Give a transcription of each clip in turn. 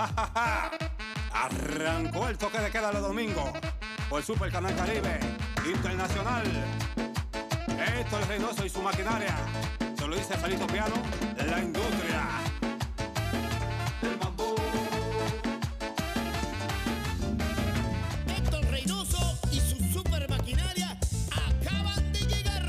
Arrancó el toque de queda los domingos por Super Canal Caribe Internacional. Héctor Reynoso y su maquinaria. Se lo dice Felito Piano, la industria. El bambú. Héctor Reynoso y su super maquinaria acaban de llegar.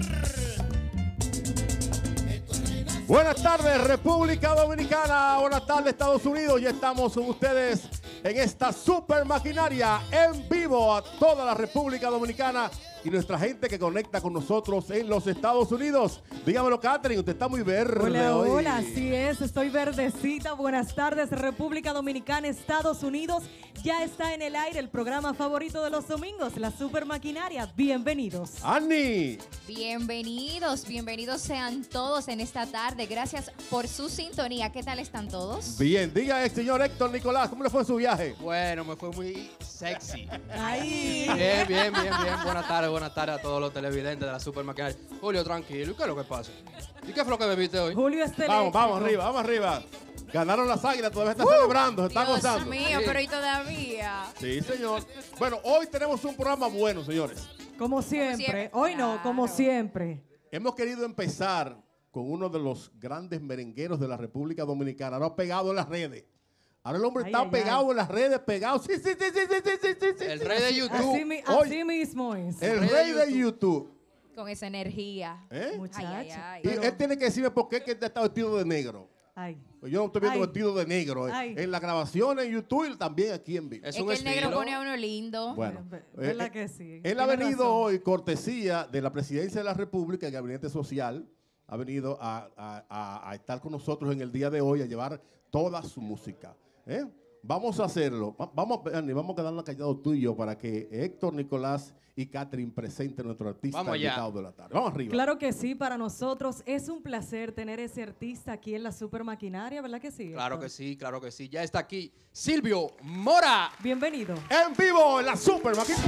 Buenas tardes, República Dominicana. Buenas tardes, Estados Unidos. Ya estamos con ustedes en esta super maquinaria en vivo a toda la República Dominicana y nuestra gente que conecta con nosotros en los Estados Unidos. Dígamelo, Catherine, usted está muy verde hola, hoy. Hola, así es, estoy verdecita. Buenas tardes, República Dominicana, Estados Unidos. Ya está en el aire el programa favorito de los domingos, la Super Maquinaria. Bienvenidos. ¡Annie! Bienvenidos sean todos en esta tarde. Gracias por su sintonía. ¿Qué tal están todos? Bien, diga el señor Héctor Nicolás, ¿cómo le fue en su viaje? Bueno, me fue muy sexy. Ahí. Bien. Buenas tardes a todos los televidentes de la Super Maquinaria. Julio, tranquilo, ¿y qué es lo que pasa? ¿Y qué fue lo que bebiste hoy? Julio es Vamos arriba. Ganaron las Águilas, todavía están celebrando, se están gozando. Dios mío, pero ¿y todavía? Sí, señor. Bueno, hoy tenemos un programa bueno, señores. Como siempre. Hoy no, Claro. como siempre. Hemos querido empezar con uno de los grandes merengueros de la República Dominicana. Ahora pegado en las redes. Ahora el hombre Ay, está ay, pegado ay. en las redes, pegado. Sí. El rey de YouTube. Así mismo es. El rey de YouTube. Con esa energía. ¿Eh? Muchacho. Ay. Y él tiene que decirme por qué es que él está vestido de negro. Ay. Pues yo no estoy viendo Ay. vestido de negro. Ay. En la grabación en YouTube y también aquí en vivo. Es Es un que el negro estilo. pone a uno lindo. Bueno, ¿Verdad que sí? Él ha Tiene venido razón. hoy, cortesía de la Presidencia de la República, el Gabinete Social, ha venido a estar con nosotros en el día de hoy, a llevar toda su música. ¿Eh? Vamos a hacerlo. Vamos a quedarnos callados tú y yo para que Héctor, Nicolás y Catherine presenten a nuestro artista Vamos allá. invitado de la tarde. Vamos arriba. Claro que sí, para nosotros es un placer tener ese artista aquí en la Super Maquinaria, ¿verdad que sí? Claro Héctor? que sí. Ya está aquí Silvio Mora. Bienvenido. En vivo en la Super Maquinaria.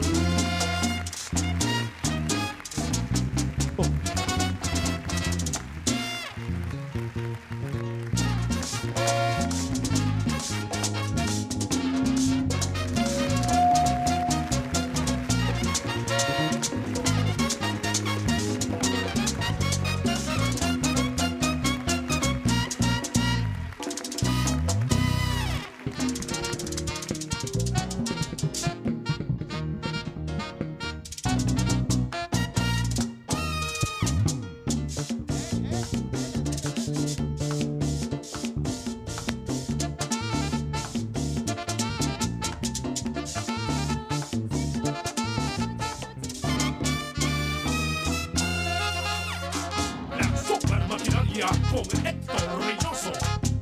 La Super Maquinaria con Héctor Reynoso.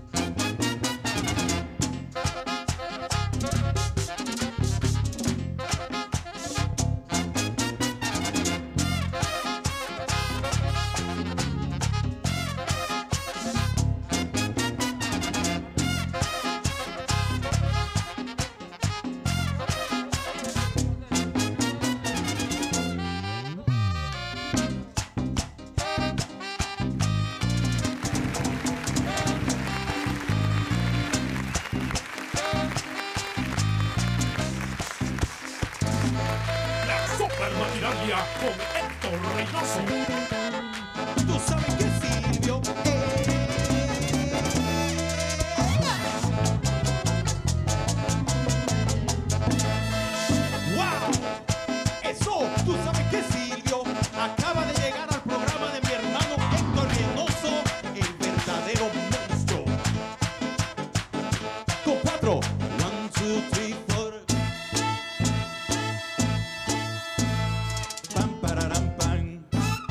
La Super Maquinaria con Héctor Reynoso. Tú sabes que Silvio ¡Wow! Eso, tú sabes que Silvio acaba de llegar al programa de mi hermano Héctor Reynoso, el verdadero monstruo. Con 4, 1, 2, 3, 4. Pam, pararam, pam.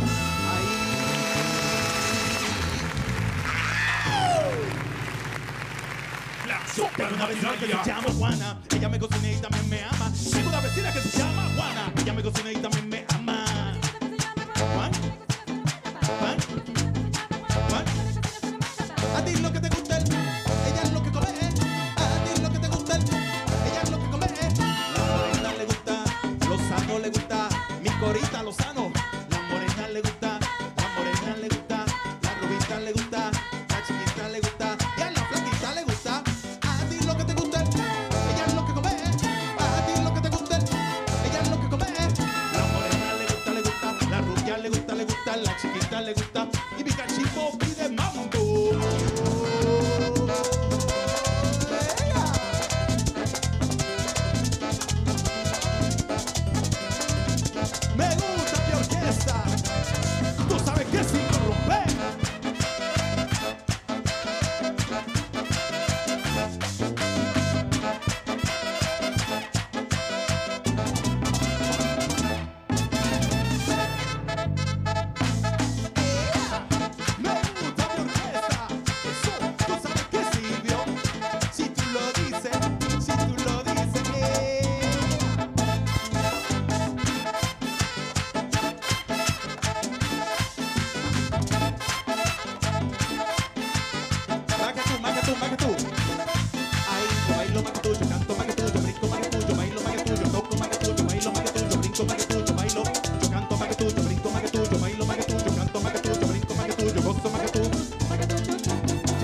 La Tengo Super una vecina que se Maquinaria. llama Juana, ella me cocina y también me ama. Tengo una vecina que se llama Juana, ella me cocina y también me ama. Juan, Juan, Juan. A ti lo que te gusta, ella es lo que come. A ti lo que te gusta, ella es lo que come. La morena le gusta, los sanos le gusta, mi corita los sanos. La morena le gusta, la morena le gusta, la rubita le gusta, la chiquita le gusta y a la flaquita le gusta. A ti lo que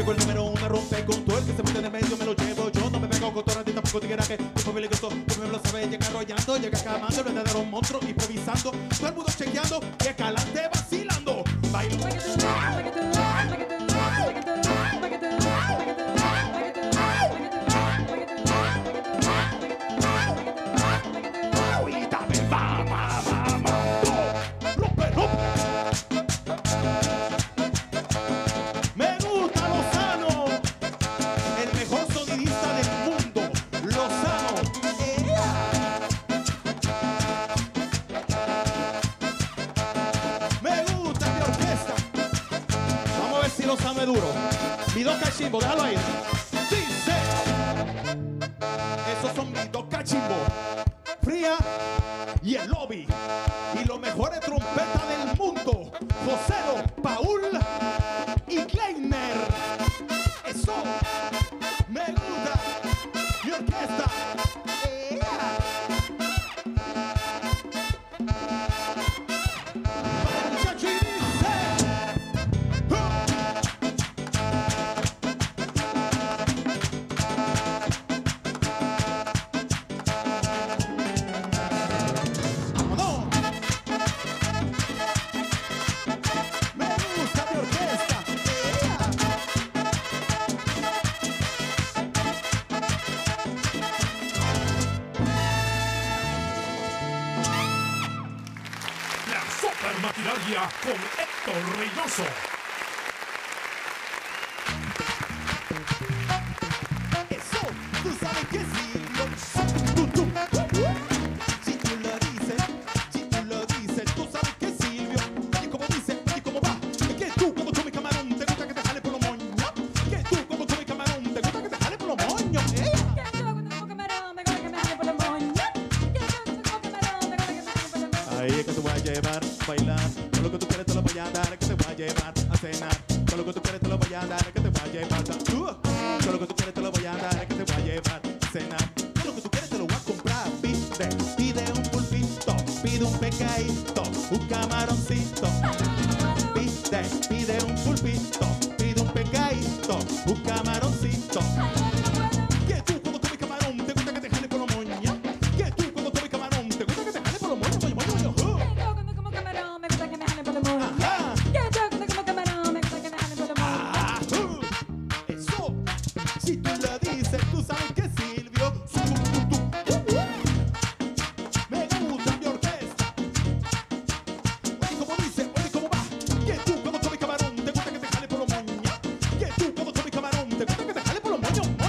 Llegó el número 1, rompe con todo el que se mete en el medio, me lo llevo yo. No me pego con todo, ni tampoco tigueraje. Tipo peligroso, tú me lo sabes, llega arrollando, llega acabando, el verdadero monstruo, improvisando. Todo el mundo chequeando, que calante vacilando. Bailo. Me gusta Lozano, el mejor sonidista del mundo. Lozano. Me gusta mi orquesta. Vamos a ver si Lozano es duro. Mi dos cachimbos, déjalo ahí. Dice. Esos son mis dos cachimbos. Fría y el lobby. Y los mejores trompetas del mundo. Joselo, Paul y Kleiner. Eso me gusta. Mi orquesta. Muchacho, y dice. ¡Vámonos! Me gusta mi orquesta. La Super Maquinaria con Héctor Reynoso. Eso, tú sabes que sí. Si tú lo dices, tú sabes que Silvio. Oye, como dice, oye, cómo va. Es que tú, cuando comes camarón, te gusta que te jale por los moños. Que tú, cuando comes camarón, te gusta que te jale por los moños. Ahí es que te voy a llevar a bailar. Todo lo que tú quieres te lo voy a dar. Que te voy a llevar a cenar. Todo lo que tú quieres te lo voy a dar. Que te voy a llevar todo lo que tú quieres te lo voy a dar. Que te voy a llevar a cenar. Todo lo que tú quieres te lo voy a comprar. Pide un pulpito. Pide un pescadito. Un camaroncito. Pide un pulpito. Pide un pescadito. Un camaroncito. Que tú cuando comes camarón te gusta que te jale por los moños. Que tú cuando comes camarón te gusta que te jale por los moños. Eso, si tú lo dices, tú sabes que Silvio. Me gusta mi orquesta. Oye, como dice, oye, cómo va. Que tú cuando comes camarón te gusta que te jale por los moños. Que tú cuando comes camarón te gusta que te jale por los moños.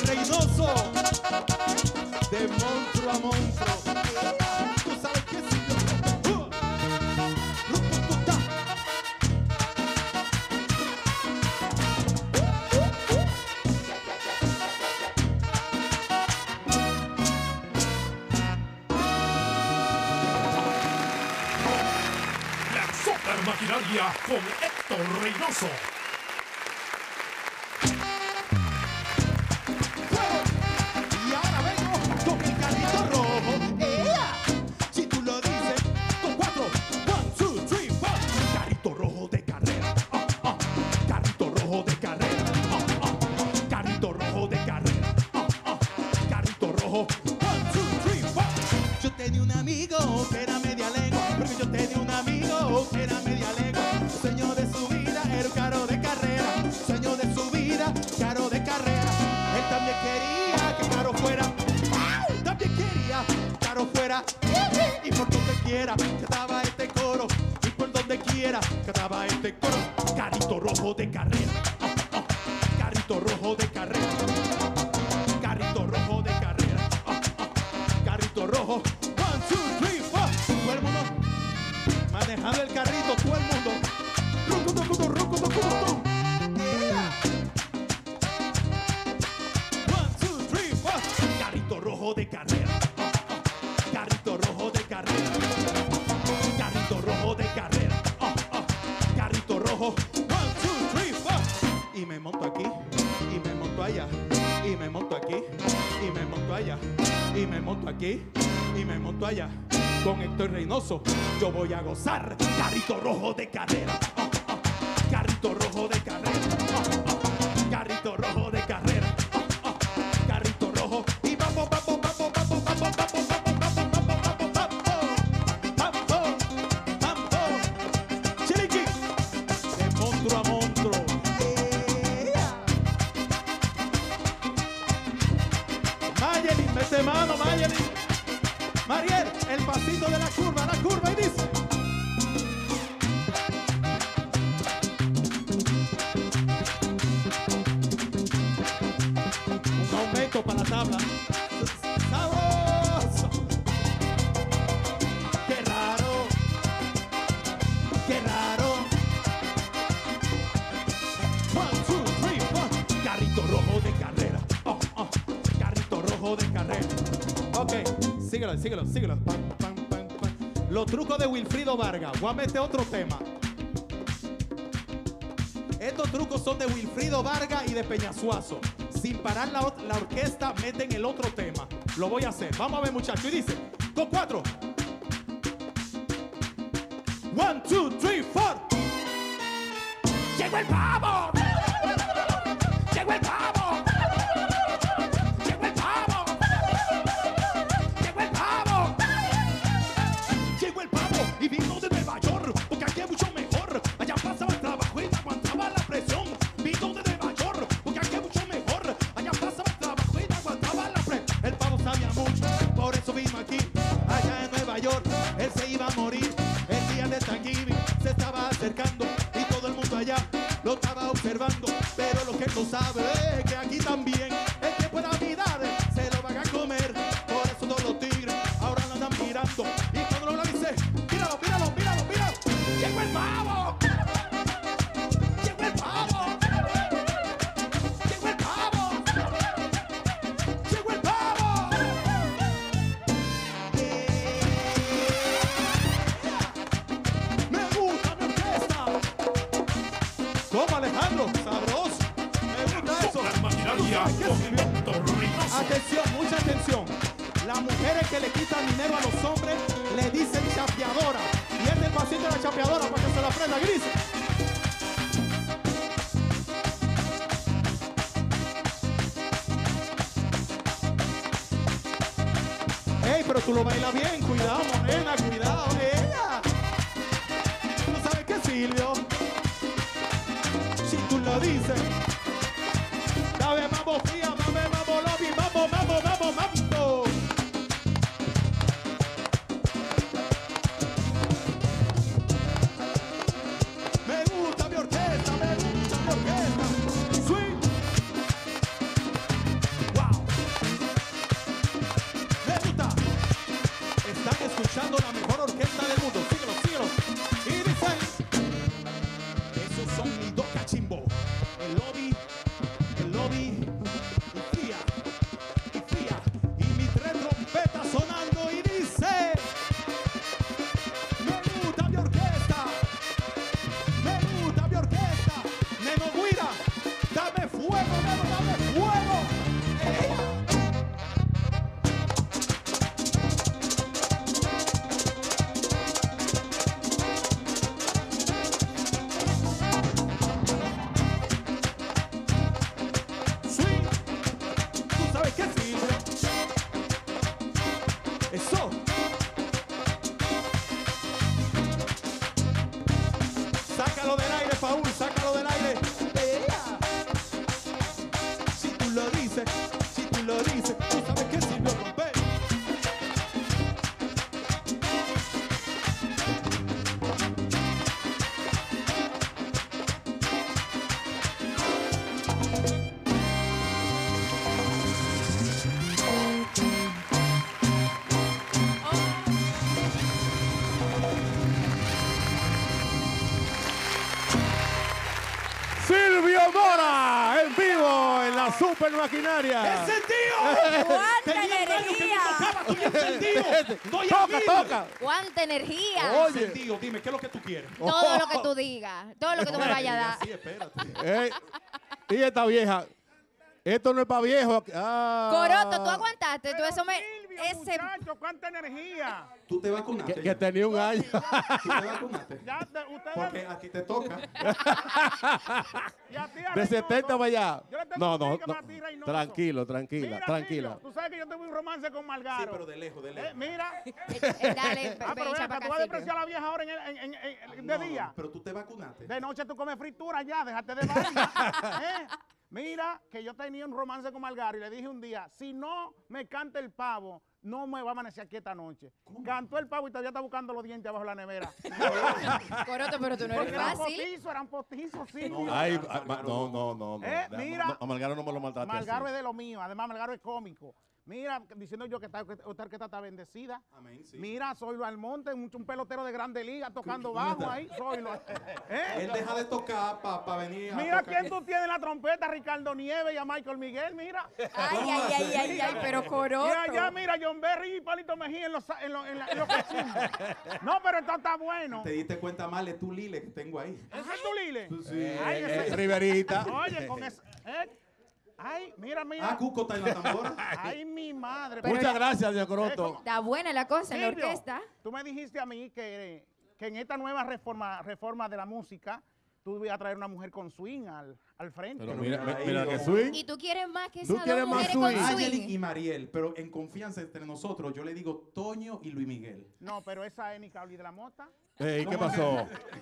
Reynoso, de monstruo a monstruo. Tú sabes que sí. La Super Maquinaria con Héctor Reynoso. Y ahora vengo con mi carrito rojo. ¡Ea! Si tú lo dices, con 4, 1, 2, 3, 4. Carrito rojo de carrera. Carrito rojo de carrera. Carrito rojo de carrera. Carrito rojo. 1, 2, 3, 4. Yo tenía un amigo que era media lengua. Porque yo tenía un amigo que era media lengua. Sueño de su vida era un carro de carrera. Sueño de su vida, carro de carrera. Él también quería que Caro fuera. También quería que Caro fuera. Y por donde quiera cantaba este coro. Y por donde quiera cantaba este coro. Carrito rojo de carrera. Carrito rojo de carrera. Carrito rojo de carrera. Carrito rojo. 1, 2, 3, 4. Todo el mundo manejando el carrito. Todo el mundo. Rucutu, rucutu, rucutu. Yeah. 1, 2, 3, 4. Carrito rojo de carrera. Carrito rojo de carrera. Carrito rojo de carrera. Carrito rojo. 1, 2, 3, 4. Y me monto aquí. Y me monto allá. Y me monto aquí. Y me monto allá. Y me monto aquí. Y me monto allá. Con Héctor Reynoso yo voy a gozar. Carrito rojo de carrera. Carrito rojo de carrera. Carrito rojo de carrera. Carrito rojo. Y vamos, vamos, vamos, vamos, vamos, vamos, vamos, vamos, vamos, vamos. Chiriqui. De monstruo a monstruo. Mayelin, mete mano, Mayelin. Mariel, el pasito de la curva y dice. Un aumento para la tabla. ¡Sabroso! ¡Qué raro! ¡Qué raro! 1, 2, 3, 4. Carrito rojo de carrera. Carrito rojo de carrera. Ok, síguelo. Pam, pam, pam, pam. Los trucos de Wilfrido Vargas. Voy a meter otro tema. Estos trucos son de Wilfrido Vargas y de Peñasuazo. Sin parar la orquesta, meten el otro tema. Lo voy a hacer. Vamos a ver, muchachos. Y dice, con 4. 1, 2, 3, 4. ¡Llegó el pavo! ¡Llegó el pavo! ¡Llegó el pavo! ¡Llegó el pavo! Llegó el pavo y vino de Nueva York, porque aquí es mucho mejor. Allá pasaba el trabajo y aguantaba la presión. Vino de Nueva York, porque aquí es mucho mejor. Allá pasaba el trabajo y aguantaba la presión. El pavo sabía mucho, por eso vino aquí. Allá en Nueva York, él se iba a morir. El día de Thanksgiving se estaba acercando y todo el mundo allá lo estaba observando. Pero lo que él no sabe es que aquí también el que pueda mirar se lo van a comer. Por eso todos los tigres ahora lo andan mirando. Y cuando lo dice, míralo, míralo, míralo, míralo. ¡Llegó el pavo! ¡Llegó el pavo! ¡Llegó el pavo! ¡Llegó el pavo! Me gusta mi orquesta. ¿Cómo, Alejandro? Sabroso. Me gusta eso. Super Maquinaria con Héctor Reynoso. Atención, mucha atención. Las mujeres que le quitan dinero a los hombres le dicen chapeadora. Y este es el paciente de la chapeadora para que se la aprenda, Gris. Ey, pero tú lo bailas bien. Cuidado, morena, cuidado. Ella. ¿Tú sabes qué, Silvio? Si tú lo dices. Dame mambo fría, dame mambo lobby, mambo, mambo, mambo, mambo. Me gusta mi orquesta, me gusta mi orquesta. Swing. fuego, neno, dame fuego. Swing. ¿Tú sabes qué sirve? Eso. Sácalo del aire, Paul, sácalo del aire. Si tú lo dices, tú sabes que si no romper. Silvio Mora en vivo en la Super Maquinaria. ¡Encendido! ¡Cuánta Tenía un año que no energía! tocaba, estoy encendido. Estoy Toca, arriba. toca. ¡Cuánta energía! Oye. Encendido, dime, ¿qué es lo que tú quieres? Todo lo que tú digas, todo lo que tú me vayas a dar. Sí, espérate. Y esta vieja. Esto no es para viejo. Ah. Coroto, tú aguantaste, tú eso me... Ese... Muchacho, cuánta energía. Tú te vacunaste. Que tenía un año. Tú te vacunaste. Ya ustedes. Porque a ti te toca. Y a ti, De Reynoso, 70 para allá. yo le tengo No, que no, decir que no. para ti, Reynoso. Tranquilo, tranquila, Mira, tranquila. Silvio, tú sabes que yo tengo un romance con Margaro. Sí, pero de lejos, de lejos. Mira. Dale, Pero ven, ven echa acá, pa' tú vas a acá, despreciar a la vieja ahora de día. Pero tú te vacunaste. De noche tú comes fritura ya, déjate de vaina. Mira, que yo tenía un romance con Margaro y le dije un día, si no me canta el pavo, no me va a amanecer aquí esta noche. Cantó el pavo y todavía está buscando los dientes abajo de la nevera. Coroto, pero tú no Porque eres fácil. eran postizos, sí. No, Ay, Margaro, no. Mira. A Margaro no me lo maltrate Margaro así. es de lo mío, además Margaro es cómico. Mira, diciendo yo que esta orquesta está bendecida. Amén, sí. Mira, Zoilo Almonte, un pelotero de Grande Liga tocando bajo ahí. Zoilo. Él deja de tocar para venir a Mira tocar. quién tú tienes en la trompeta, Ricardo Nieves y a Michael Miguel, mira. Ay, pero Coroto. Y allá, mira, John Berry y Palito Mejía en los cachimbos. No, pero esto está bueno. Te diste cuenta mal, es tu Lile que tengo ahí. ¿Ese es tu Lile? Sí. Ay, ese- Riverita. Oye, con eso. Ay, mira. Ah, Cuco está en la tambora. Ay, mi madre. Muchas gracias, señor Coroto. Está buena la cosa en la Silvio, orquesta. tú me dijiste a mí que en esta nueva reforma de la música, tú ibas a traer una mujer con swing al frente. Pero mira, mira ahí, que ojo. swing. Y tú quieres más que ¿Tú esas quieres dos más mujeres con swing? Ayelin y swing. Mariel, pero en confianza entre nosotros, yo le digo Toño y Luis Miguel. No, pero esa es Nicole de la Mota. Ey, ¿qué pasó?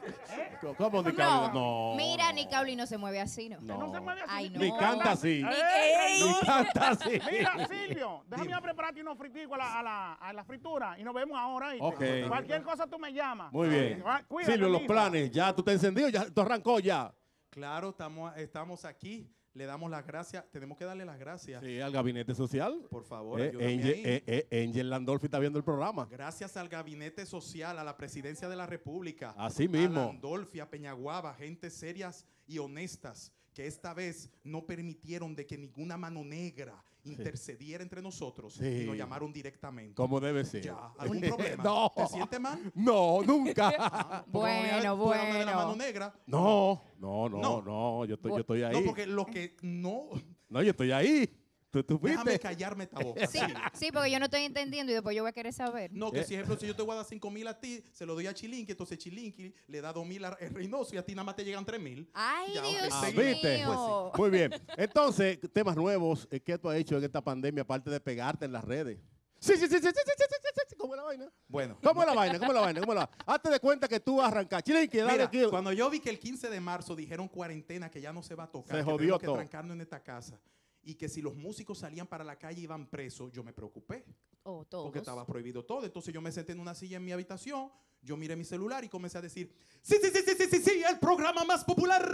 ¿Cómo ni No, no. mira, ni Cauli no se mueve así, ¿no? No se mueve así. Ay, no. Ni canta así. ¡Ey! Ni canta así. Mira, Silvio, déjame a prepararte unos friticos a la fritura y nos vemos ahora. ¿oíste? Ok. Cualquier cosa tú me llamas. Muy bien. Cuídate, Silvio, los mijo. planes. Ya tú te encendido, ya tú arrancó ya. Claro, estamos aquí, le damos las gracias, tenemos que darle las gracias. Sí, al gabinete social. Por favor, ayúdame Angel, ahí. Angel Landolfi está viendo el programa. Gracias al Gabinete Social, a la Presidencia de la República. Así mismo. A Landolfi, a Peñaguaba, gente serias y honestas que esta vez no permitieron de que ninguna mano negra intercediera entre nosotros Sí. y nos llamaron directamente. Como debe ser. Ya, ¿algún problema? No. ¿Te sientes mal? No, nunca. Porque como ya Bueno, tú hablas de la mano bueno. negra. No, yo estoy ahí. No, porque lo que no... No, yo estoy ahí. ¿Tú Déjame fuiste? callarme esta boca. Sí, sí, porque yo no estoy entendiendo y después yo voy a querer saber. No, que si ejemplo, si yo te voy a dar 5,000 a ti, se lo doy a Chilinqui, entonces Chilinqui le da 2,000 a Reynoso y a ti nada más te llegan 3,000. Ay, Ya, Dios ok. Ah, mío. ¿viste? Muy bien. Entonces, temas nuevos. ¿Qué tú has hecho en esta pandemia aparte de pegarte en las redes? Sí. ¿Cómo es la vaina? Bueno. ¿Cómo es la vaina? Hazte de cuenta que tú arrancas. Chilinqui, dale Mira, aquí. cuando yo vi que el 15 de marzo dijeron cuarentena, que ya no se va a tocar, Se que jodió tenemos que todo. trancarnos en esta casa, y que si los músicos salían para la calle iban presos, yo me preocupé, Oh, todos. porque estaba prohibido todo. Entonces yo me senté en una silla en mi habitación, yo miré mi celular y comencé a decir, sí, el programa más popular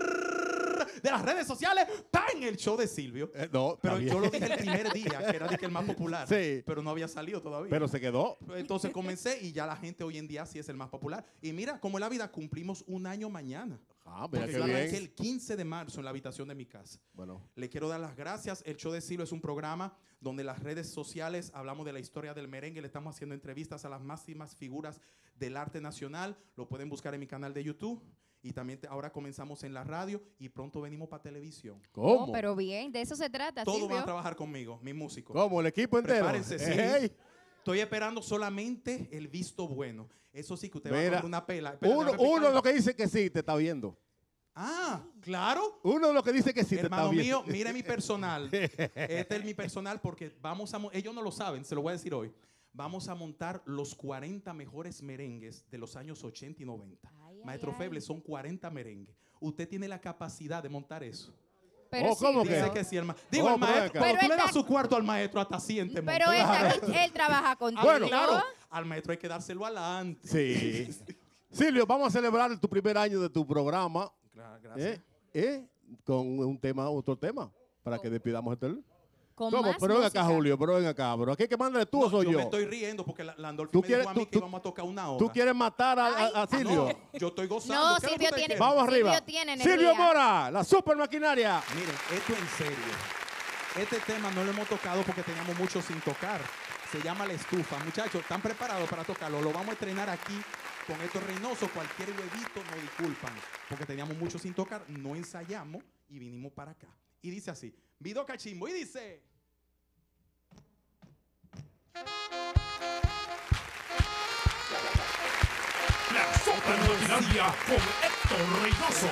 de las redes sociales está en el show de Silvio. No, Pero está yo bien. lo dije el primer día, que era de que el más popular, Sí. pero no había salido todavía. Pero se quedó. Entonces comencé y ya la gente hoy en día sí es el más popular. Y mira, como en la vida cumplimos un año mañana. Ah, mira Porque qué yo arranqué bien. el 15 de marzo en la habitación de mi casa. Bueno, Le quiero dar las gracias. El show de Silvio es un programa donde las redes sociales hablamos de la historia del merengue. Le estamos haciendo entrevistas a las máximas figuras del arte nacional. Lo pueden buscar en mi canal de YouTube. y también ahora comenzamos en la radio y pronto venimos para televisión. ¿Cómo? Oh, pero bien, de eso se trata, Todos van Silvio. a trabajar conmigo, mis músicos. ¿Cómo? ¿El equipo entero? Prepárense, sí. Ey. Estoy esperando solamente el visto bueno. Eso sí que usted va a Mira, comer una pela. Espera, Uno déjame de explicar. los que dice que sí te está viendo. Ah, claro. Uno de los que dice que sí Hermano te está viendo. mío, mire mi personal. Este es mi personal porque ellos no lo saben, se lo voy a decir hoy. Vamos a montar los 40 mejores merengues de los años 80 y 90. Ay, Maestro ay, Feble, son 40 merengues. Usted tiene la capacidad de montar eso. Pero Oh, ¿cómo Silvio, Dice que sí, hermano. Digo, Oh, el maestro, pero cuando tú él le das está- su cuarto al maestro, hasta siente. pero él, está aquí, él trabaja contigo. Bueno, claro, al maestro hay que dárselo adelante. Sí. Silvio, vamos a celebrar tu primer año de tu programa. Gracias. Con un tema, otro tema, para que despidamos este. Con ¿Cómo? más Pero ven acá, música. Julio, pero ven acá, bro. ¿Aquí que mándale tú No, o soy yo? me estoy riendo porque Landolfi ¿Tú me quieres- dijo a mí tú- que tú- íbamos a tocar una hora. ¿Tú quieres matar a Silvio? No, yo estoy gozando. No, ¿Qué es lo que Silvio usted tiene- quiere? Vamos Silvio arriba. tiene energía. Silvio Mora, la super maquinaria. Miren, esto en serio. Este tema no lo hemos tocado porque teníamos mucho sin tocar. Se llama La Estufa. Muchachos, ¿están preparados para tocarlo? Lo vamos a estrenar aquí con Héctor Reynoso. Cualquier huevito nos disculpan porque teníamos mucho sin tocar. No ensayamos y vinimos para acá. Y dice así, Vido Cachimbo. Y dice... La super maquinaria con Héctor Reynoso.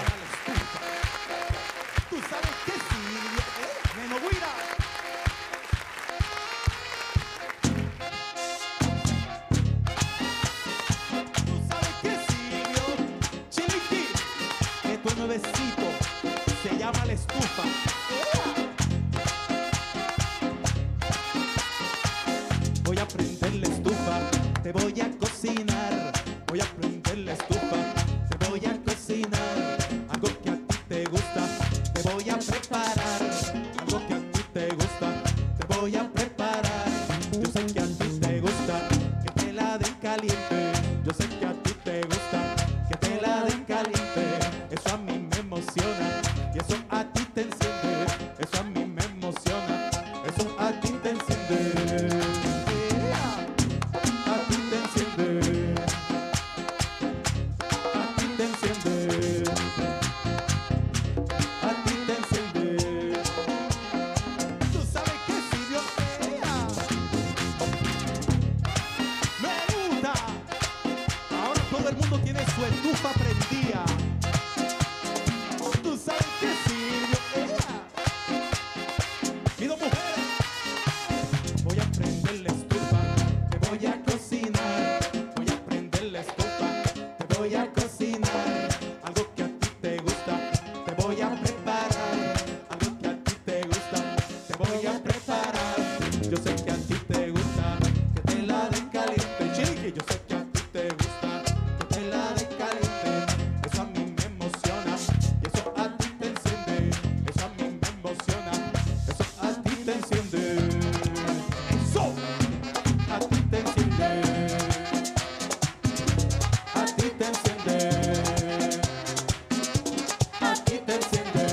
Tú sabes que sí, Neno Guira. Tú sabes que Silvio, Chiliqui, esto es nuevecito, se llama La Estufa. Voy a prender la estufa, te voy a cocinar. Voy a prender la estufa, te voy a cocinar. Algo que a ti te gusta, te voy a preparar. Algo que a ti te gusta, te voy a preparar. Yo sé que a ti te gusta que te la den caliente. Yo sé que a ti te gusta que te la den caliente. Eso a mí me emociona y eso a ti te enciende. Eso a mí me emociona, eso a ti te enciende. A ti te enciende. A ti te enciende. A ti te enciende. Tú sabes que si Dios quiera. Me gusta. Ahora todo el mundo tiene su estufa prendida. Tú sabes que si Dios quiera. Pido mujeres. Voy a prender la estufa, te voy a cocinar. Voy a prender la estufa, te voy a cocinar. Algo que a ti te gusta, te voy a preparar. Algo que a ti te gusta, te voy a preparar. Yo sé que a ti te gusta que te la den caliente. Chiqui, yo sé que a ti te gusta que te la den caliente. Eso a mí me emociona y eso a ti te enciende. Eso a mí me emociona, eso a ti te enciende. Eso a ti te enciende. A ti te enciende. A ti te enciende.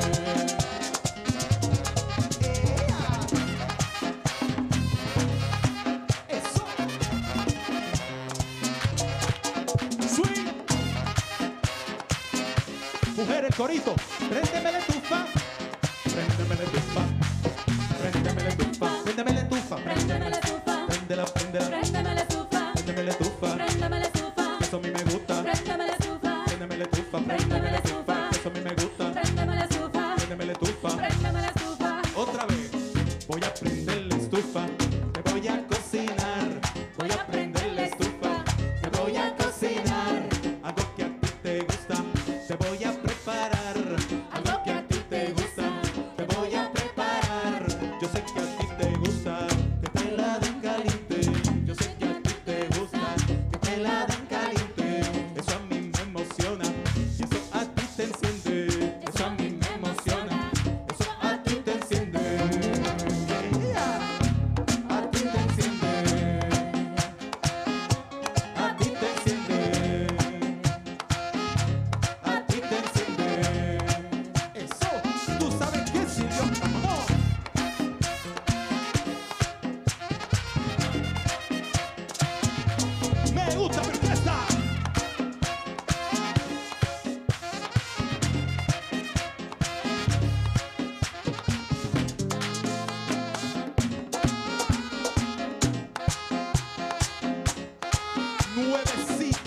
Eso. Swing. Mujer, el corito. Préndeme la estufa. Préndeme la estufa. Préndeme la estufa. Préndeme la estufa. Préndeme la estufa, Préndela, préndela. préndeme la estufa, Préndeme la estufa. préndeme la estufa, Eso a mí me gusta. préndeme la estufa, Préndeme la estufa. préndeme la estufa, Eso a mí me gusta. préndeme la estufa, Préndeme la estufa. préndeme la estufa. Otra vez. Voy a prender la estufa. Te voy a cocinar. Voy a prender la estufa. Te voy a cocinar. Algo que a ti te gusta. Te voy a preparar. Algo que a ti te gusta. Te voy a preparar. Yo sé que a ti te gusta que te la den caliente. Yo sé que a ti te gusta que te la den caliente. Eso a mí me emociona y eso a ti te enciende. Eso a mí me emociona. Eso a ti te enciende.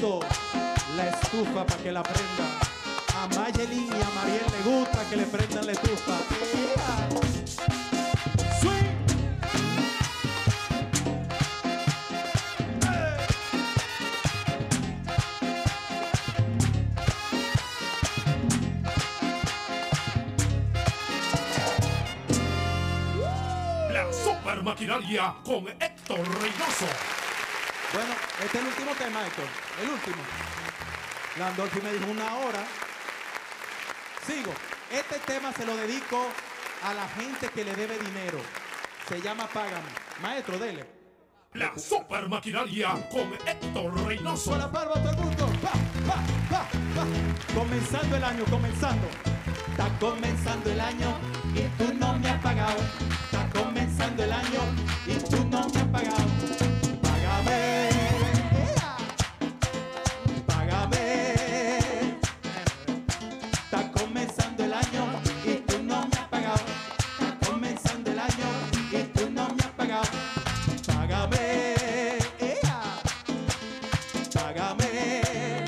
puesto la estufa para que la prenda. A Mayelin y a Mariel le gusta que le prendan la estufa. Swing. La super maquinaria con Héctor Reynoso. Bueno, este es el último tema, Héctor. El último. Landolfi me dijo 1 hora. Sigo. Este tema se lo dedico a la gente que le debe dinero. Se llama Págame. Maestro, dele. La super maquinaria con Héctor Reynoso. Con la palma todo el mundo. Pa, pa, pa, pa. Comenzando el año, comenzando. Está comenzando el año y tú no me has pagado. Está comenzando el año y tú no me has pagado. Págame. Págame. Está comenzando el año y tú no me has pagado. Está comenzando el año y tú no me has pagado. Págame. Págame.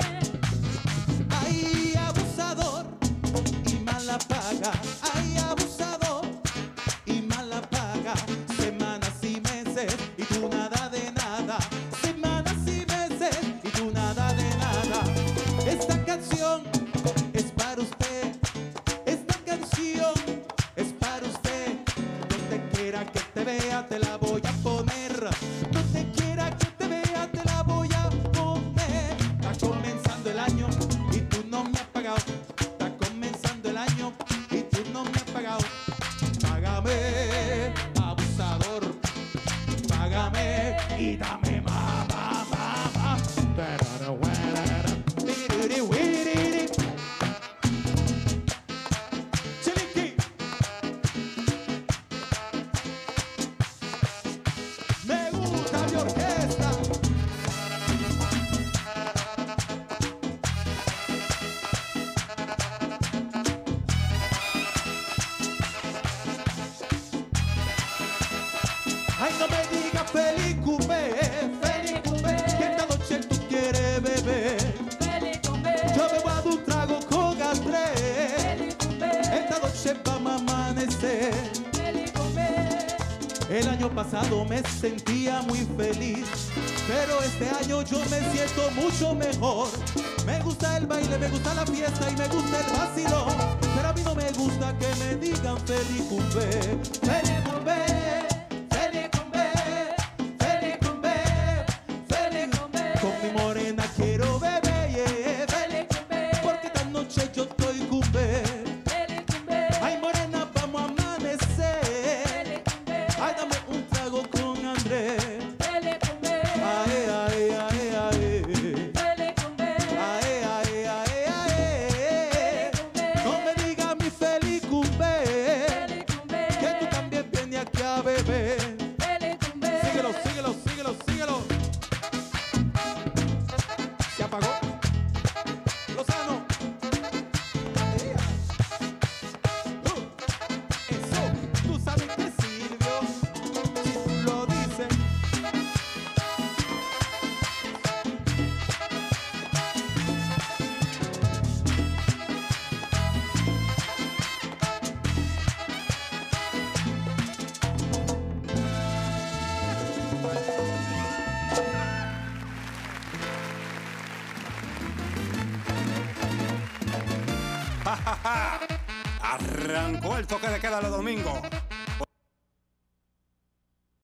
Ay, abusador y mala paga. Ay, abusador y mala paga. Semanas y meses y tú nada de nada. Semanas y meses y tú nada de nada. Esta canción es para usted. Esta canción es para usted. Donde quiera que te vea te la voy a poner. Donde quiera que te vea te la voy a poner. Está comenzando el año y tú no me has pagado. Está comenzando el año y tú no me has pagado. Págame, abusador. Págame y dame más, más, más, más. Chilinqui. Me gusta mi orquesta. Ay, no me digas feliz cumbe, que esta noche tú quieres beber. Yo me voy a dar un trago con Andrés. Esta noche vamos a amanecer. El año pasado me sentía muy feliz, pero este año yo me siento mucho mejor. Me gusta el baile, me gusta la fiesta y me gusta el vacilón, pero a mí no me gusta que me digan feliz cumbe. Feliz cumbe, feliz cumbe, feliz cumbe, feliz cumbe. Con mi morena quiero beber, yeah. Feliz cumbe, porque esta noche yo estoy cumbe. Ay, morena, vamos a amanecer. Ay, dame un trago con Andrés. Ay, ay, ay, ay. Ay, ay, ay, ay. No me digas mi feliz cumbe, que tú también vienes aquí a beber. Síguelo, síguelo, síguelo, síguelo. ¿Se apagó? Lozano. Eso, tú sabes que sirvió. Si tú lo dices. Arrancó el toque de queda los domingos.